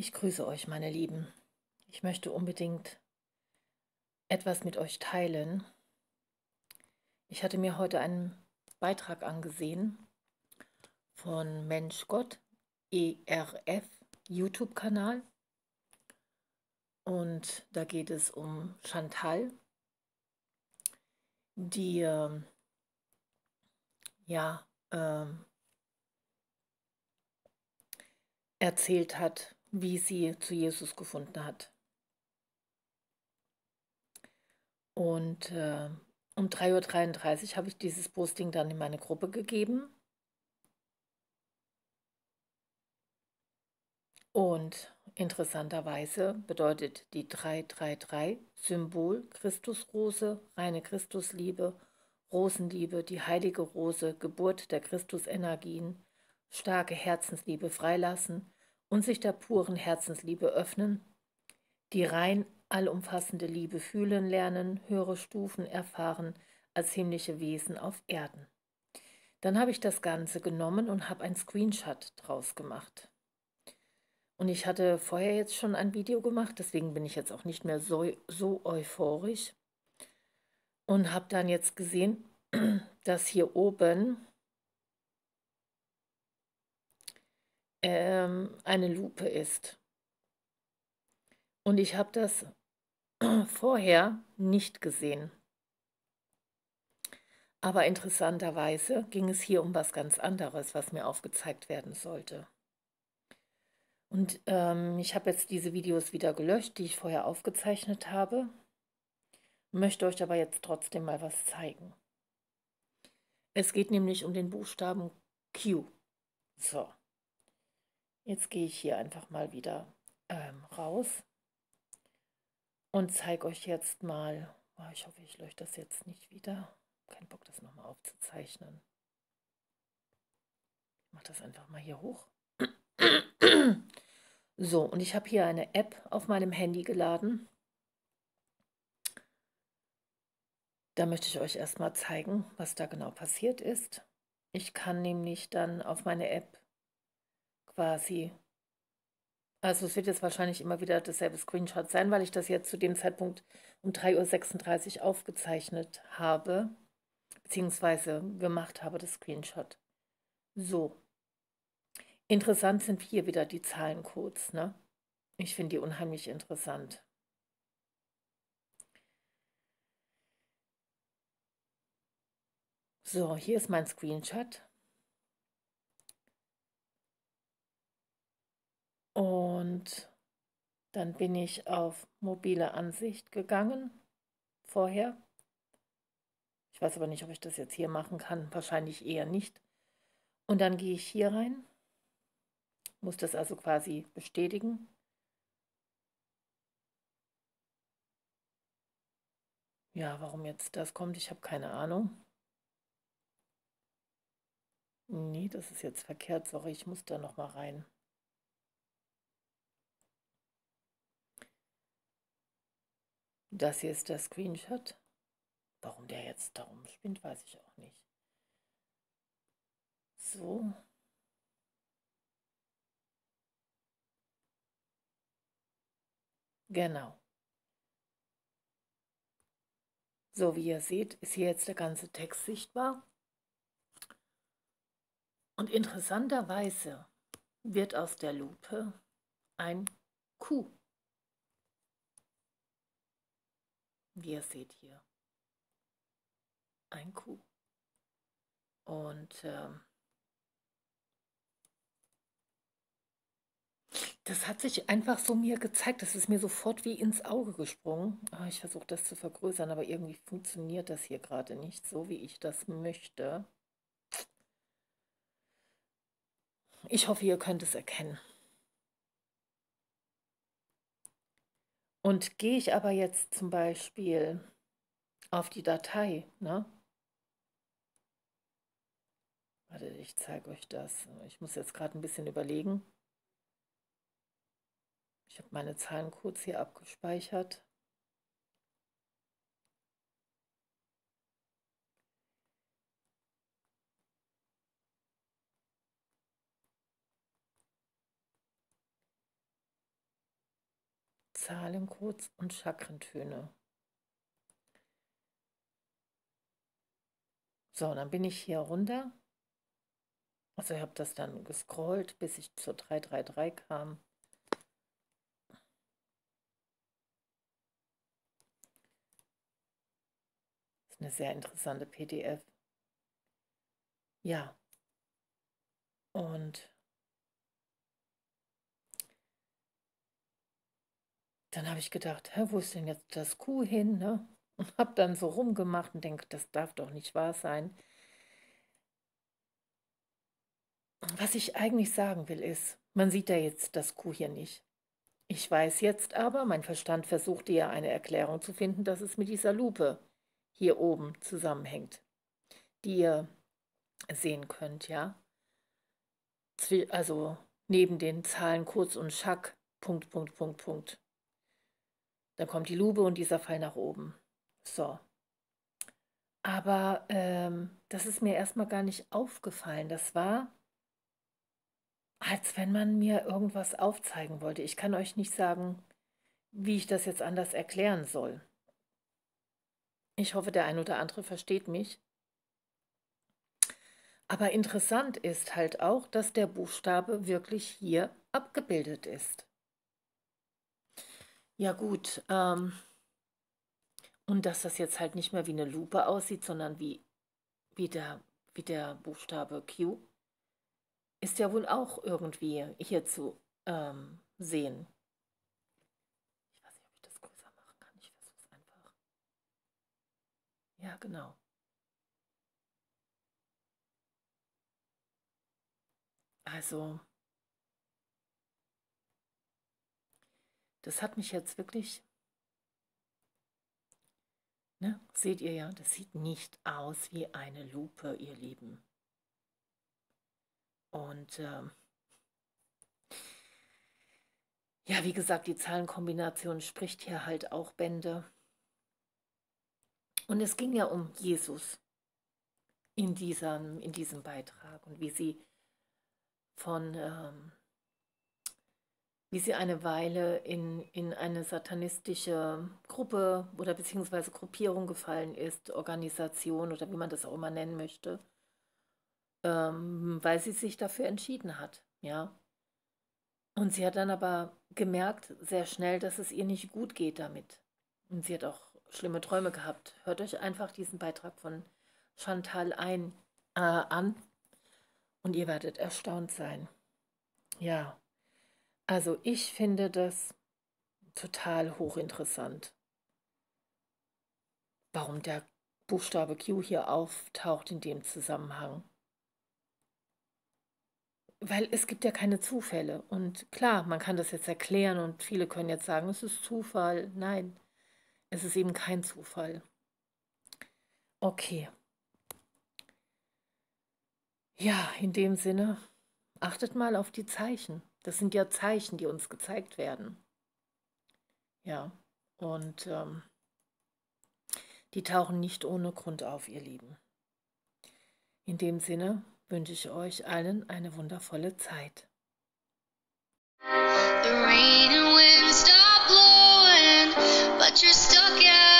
Ich grüße euch, meine Lieben. Ich möchte unbedingt etwas mit euch teilen. Ich hatte mir heute einen Beitrag angesehen von Mensch Gott, ERF, YouTube-Kanal. Und da geht es um Chantal, die erzählt hat, wie sie zu Jesus gefunden hat. Und um 3:33 Uhr habe ich dieses Posting dann in meine Gruppe gegeben. Und interessanterweise bedeutet die 333 Symbol Christusrose, reine Christusliebe, Rosenliebe, die heilige Rose, Geburt der Christusenergien, starke Herzensliebe freilassen und sich der puren Herzensliebe öffnen, die rein allumfassende Liebe fühlen lernen, höhere Stufen erfahren als himmlische Wesen auf Erden. Dann habe ich das Ganze genommen und habe ein Screenshot draus gemacht. Und ich hatte vorher jetzt schon ein Video gemacht, deswegen bin ich jetzt auch nicht mehr so euphorisch. Und habe dann jetzt gesehen, dass hier oben eine Lupe ist. Und ich habe das vorher nicht gesehen. Aber interessanterweise ging es hier um was ganz anderes, was mir aufgezeigt werden sollte. Und ich habe jetzt diese Videos wieder gelöscht, die ich vorher aufgezeichnet habe. Möchte euch aber jetzt trotzdem mal was zeigen. Es geht nämlich um den Buchstaben Q. So, jetzt gehe ich hier einfach mal wieder raus und zeige euch jetzt mal, ich hoffe, ich lösche das jetzt nicht wieder. Kein Bock, das nochmal aufzuzeichnen. Ich mache das einfach mal hier hoch. So, und ich habe hier eine App auf meinem Handy geladen. Da möchte ich euch erstmal zeigen, was da genau passiert ist. Ich kann nämlich dann auf meine App quasi, also es wird jetzt wahrscheinlich immer wieder dasselbe Screenshot sein, weil ich das jetzt zu dem Zeitpunkt um 3:36 Uhr aufgezeichnet habe, beziehungsweise gemacht habe, das Screenshot. So, interessant sind hier wieder die Zahlencodes, ne? Ich finde die unheimlich interessant. So, hier ist mein Screenshot. Und dann bin ich auf mobile Ansicht gegangen, vorher. Ich weiß aber nicht, ob ich das jetzt hier machen kann, wahrscheinlich eher nicht. Und dann gehe ich hier rein, muss das also quasi bestätigen. Ja, warum jetzt das kommt, ich habe keine Ahnung. Nee, das ist jetzt verkehrt, sorry, ich muss da nochmal rein. Das hier ist der Screenshot. Warum der jetzt darum spinnt, weiß ich auch nicht. So. Genau. So, wie ihr seht, ist hier jetzt der ganze Text sichtbar. Und interessanterweise wird aus der Lupe ein Q. Wie ihr seht hier. Ein Q. Und das hat sich einfach so mir gezeigt, das ist mir sofort wie ins Auge gesprungen. Ich versuche das zu vergrößern, aber irgendwie funktioniert das hier gerade nicht so, wie ich das möchte. Ich hoffe, ihr könnt es erkennen. Und gehe ich aber jetzt zum Beispiel auf die Datei, ne? Warte, ich zeige euch das. Ich muss jetzt gerade ein bisschen überlegen. Ich habe meine Zahlencodes hier abgespeichert. Zahlencodes und Chakrentöne. So, dann bin ich hier runter. Also ich habe das dann gescrollt, bis ich zur 333 kam. Das ist eine sehr interessante PDF. Ja. Und dann habe ich gedacht, hä, wo ist denn jetzt das Q hin, ne? Und habe dann so rumgemacht und denke, das darf doch nicht wahr sein. Was ich eigentlich sagen will ist, man sieht ja jetzt das Q hier nicht. Ich weiß jetzt aber, mein Verstand versuchte ja eine Erklärung zu finden, dass es mit dieser Lupe hier oben zusammenhängt, die ihr sehen könnt, ja. Also neben den Zahlen Kurz und Schack, Punkt, Punkt, Punkt, Punkt. Dann kommt die Lupe und dieser Pfeil nach oben. So. Aber das ist mir erstmal gar nicht aufgefallen. Das war, als wenn man mir irgendwas aufzeigen wollte. Ich kann euch nicht sagen, wie ich das jetzt anders erklären soll. Ich hoffe, der ein oder andere versteht mich. Aber interessant ist halt auch, dass der Buchstabe wirklich hier abgebildet ist. Ja gut, und dass das jetzt halt nicht mehr wie eine Lupe aussieht, sondern wie der Buchstabe Q, ist ja wohl auch irgendwie hier zu sehen. Ich weiß nicht, ob ich das größer machen kann. Ich versuche es einfach. Ja, genau. Also, das hat mich jetzt wirklich, ne, seht ihr ja, das sieht nicht aus wie eine Lupe, ihr Lieben. Und ja, wie gesagt, die Zahlenkombination spricht hier halt auch Bände. Und es ging ja um Jesus in diesem Beitrag und wie sie wie sie eine Weile in eine satanistische Gruppe oder beziehungsweise Gruppierung gefallen ist, Organisation oder wie man das auch immer nennen möchte, weil sie sich dafür entschieden hat, ja. Und sie hat dann aber gemerkt sehr schnell, dass es ihr nicht gut geht damit. Und sie hat auch schlimme Träume gehabt. Hört euch einfach diesen Beitrag von Chantal an und ihr werdet erstaunt sein. Ja, also ich finde das total hochinteressant, warum der Buchstabe Q hier auftaucht in dem Zusammenhang. Weil es gibt ja keine Zufälle. Und klar, man kann das jetzt erklären und viele können jetzt sagen, es ist Zufall. Nein, es ist eben kein Zufall. Okay. Ja, in dem Sinne, achtet mal auf die Zeichen. Das sind ja Zeichen, die uns gezeigt werden. Ja, und die tauchen nicht ohne Grund auf, ihr Lieben. In dem Sinne wünsche ich euch allen eine wundervolle Zeit. The rain and wind stop blowing, but you're stuck out.